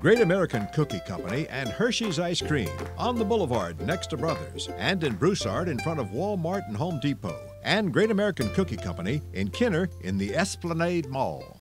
Great American Cookie Company and Hershey's Ice Cream on the boulevard next to Brothers, and in Broussard in front of Walmart and Home Depot, and Great American Cookie Company in Kinner in the Esplanade Mall.